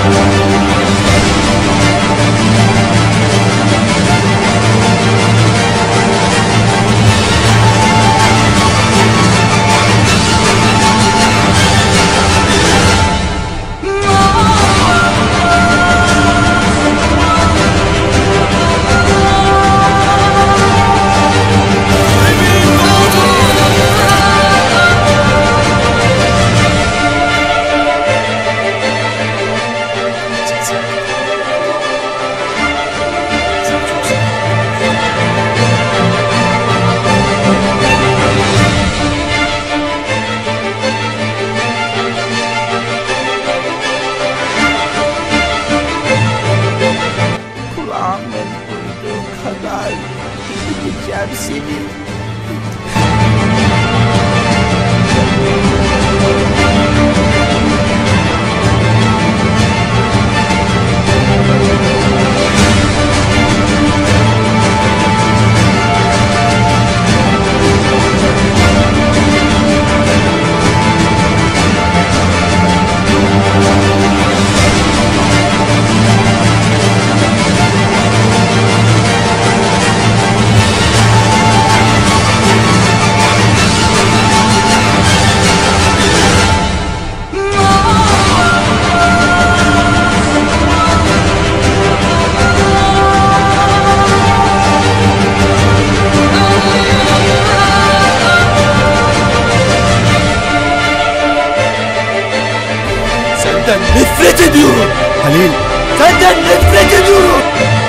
Nefret ediyorum. Halil. Senden nefret ediyorum.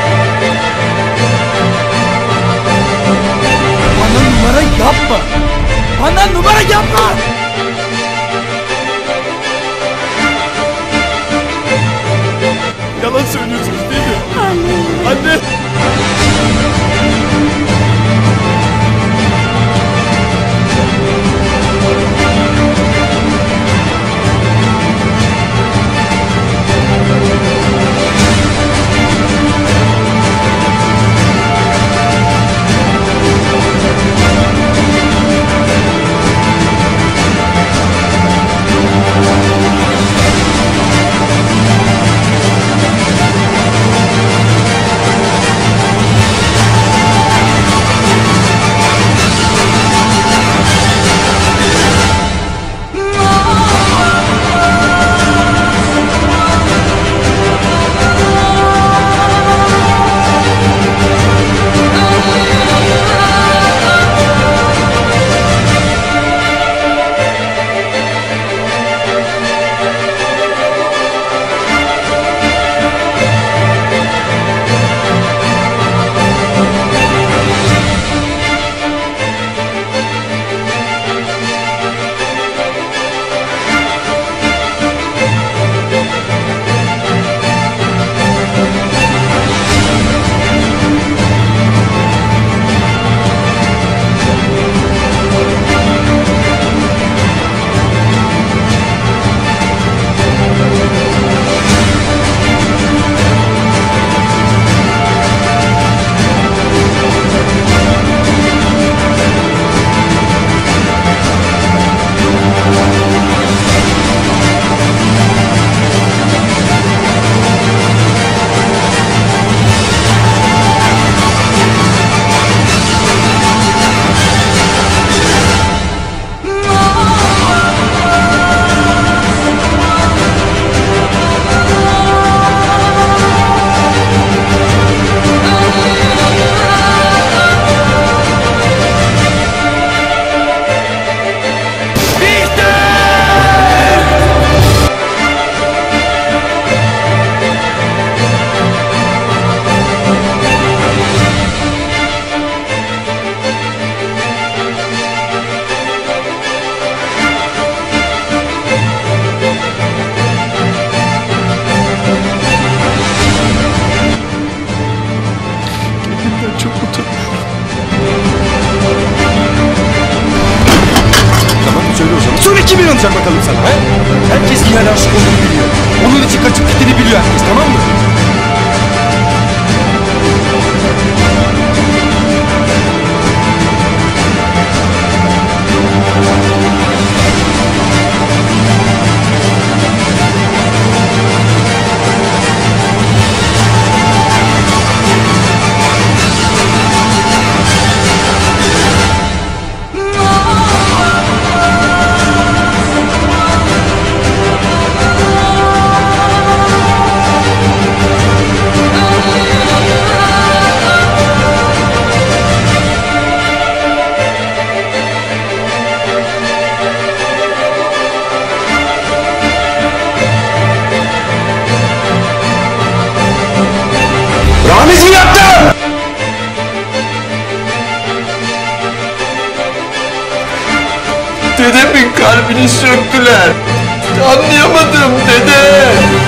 Bana numara yapma. Bana numara yapma. Yalan söylüyorsunuz değil mi? Anne. Anne. Sonra kim inanacak bakalım sana he? Herkes Nihal'e aşık olduğunu biliyor. Onun için kaçıp gittiğini biliyor herkes, tamam mı? kalbini söktüler. Anlayamadım dede.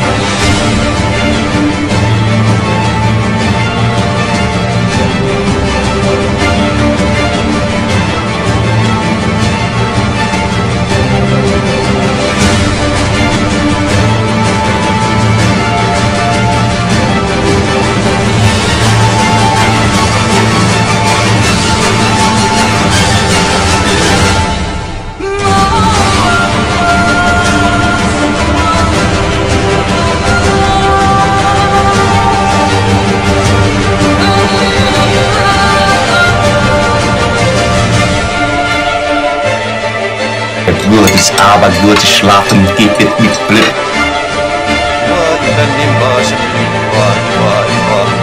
Wird es aber wird es schlafen, geht es mit Glück. Vay benim başım, vay vay vay.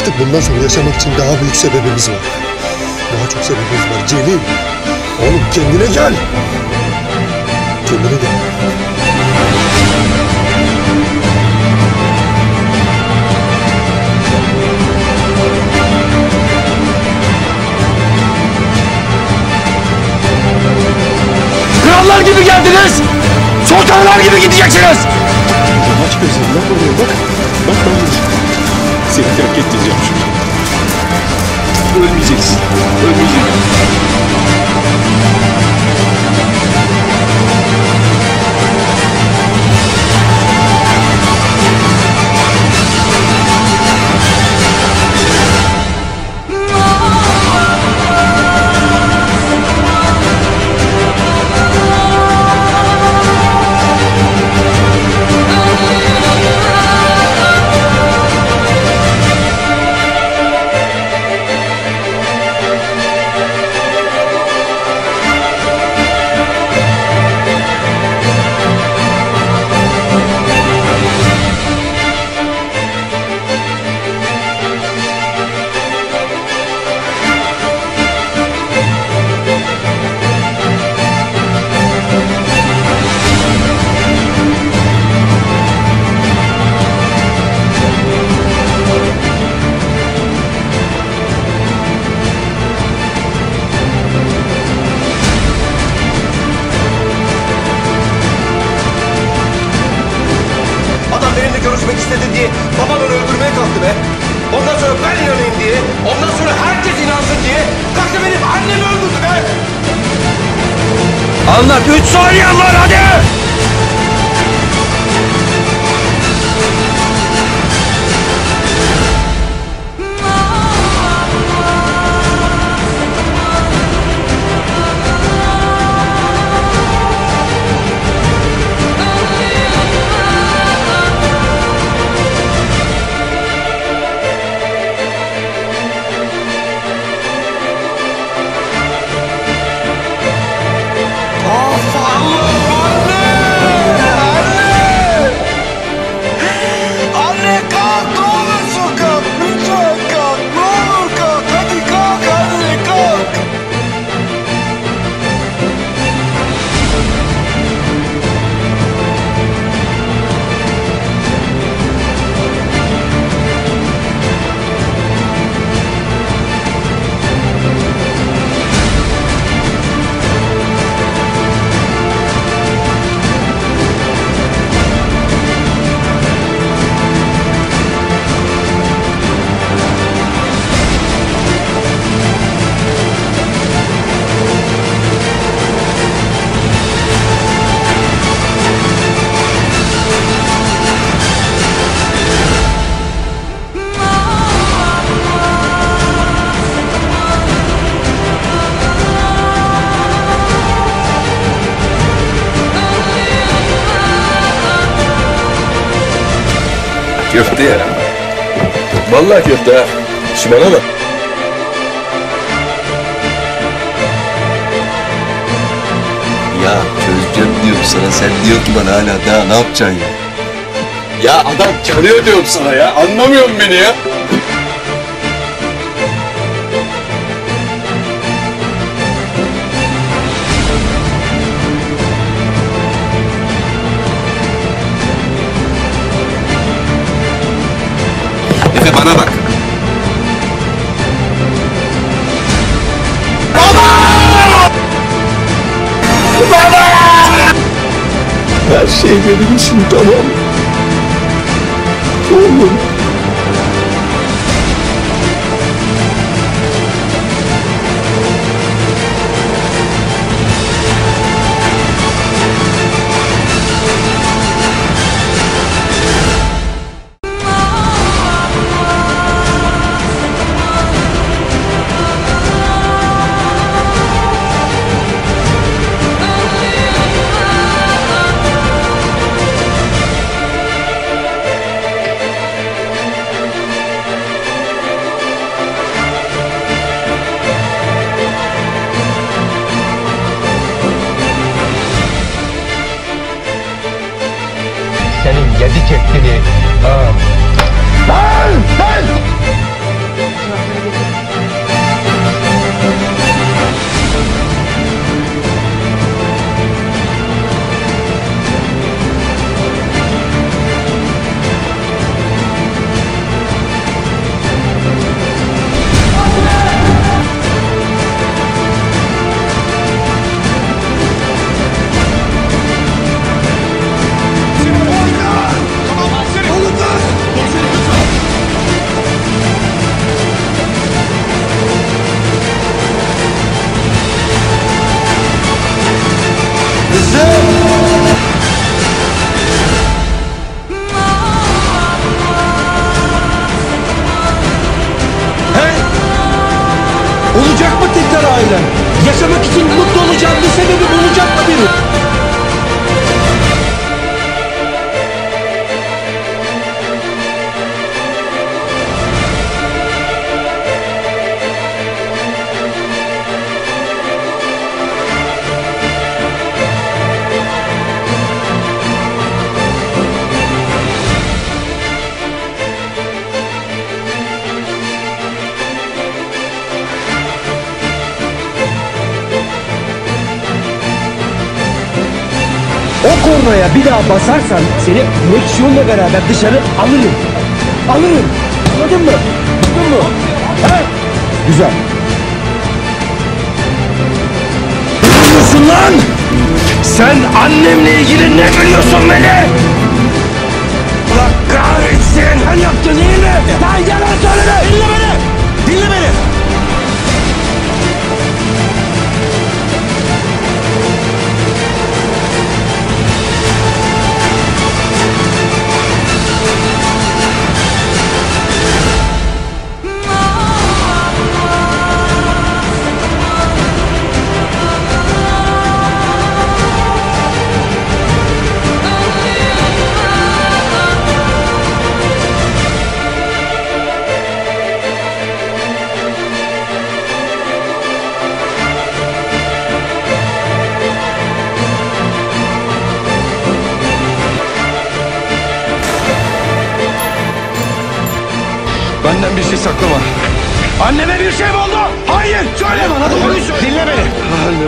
Artık bundan sonra yaşamak için daha büyük sebebimiz var. Daha çok sebebimiz var. Celil. Oğlum kendine gel. Kendine gel. Krallar gibi geldiniz. Sultanlar gibi gideceksiniz. Aç gözlerini lan oraya bak. Bak ben burada. Seni terk ettireceğim şimdi. Ölmeyeceksin. Ölmeyeceksin. Görüşmek istedi diye babam onu öldürmeye kalktı be. Ondan sonra ben inanayım diye, ondan sonra herkes inansın diye kalktı benim annemi öldürdü be. Anlat. 3 saniyen var hadi. Köfte ya. Vallahi köfte ha. Şu bana bak. Ya çözeceğim diyorum sana, sen diyor ki bana hala daha ne yapacaksın ya? Ya adam çalıyor diyorum sana ya. Anlamıyor musun beni ya? Efe bana bak. Her şey benim için tamam. Oğlum. Senin yedi çektiğini. Lan! Olacak mı tekrar ailen? Yaşamak için mutlu olacağın bir sebebi bulacak mı biri? O kornaya bir daha basarsan seni direksiyonla beraber dışarı alırım. Alırım. Anladın mı? Anladın mı? Ha? Güzel. Ne biliyorsun lan? Sen annemle ilgili ne biliyorsun beni? Allah kahretsin. Sen yaptın değil mi? Sen yalan söyleme. Dinle beni. Dinle beni. Benden bir şey saklama. Anneme bir şey mi oldu? Hayır! Söyle bana doğruyu söyle. Dinle beni. Annem.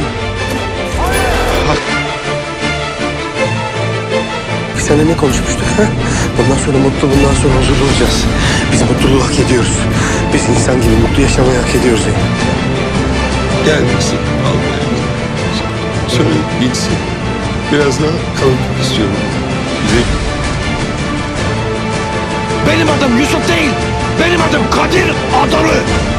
Biz seninle ne konuşmuştuk ha? Bundan sonra mutlu, bundan sonra huzurlu olacağız. Biz mutluluğu hak ediyoruz. Biz insan gibi mutlu yaşamayı hak ediyoruz Zeynep. Gelmesin. Al beni. Söyle gitsin. Biraz daha kalıp istiyorum. Gideyim. Benim adım Yusuf değil. Benim adım Kadir Adalı.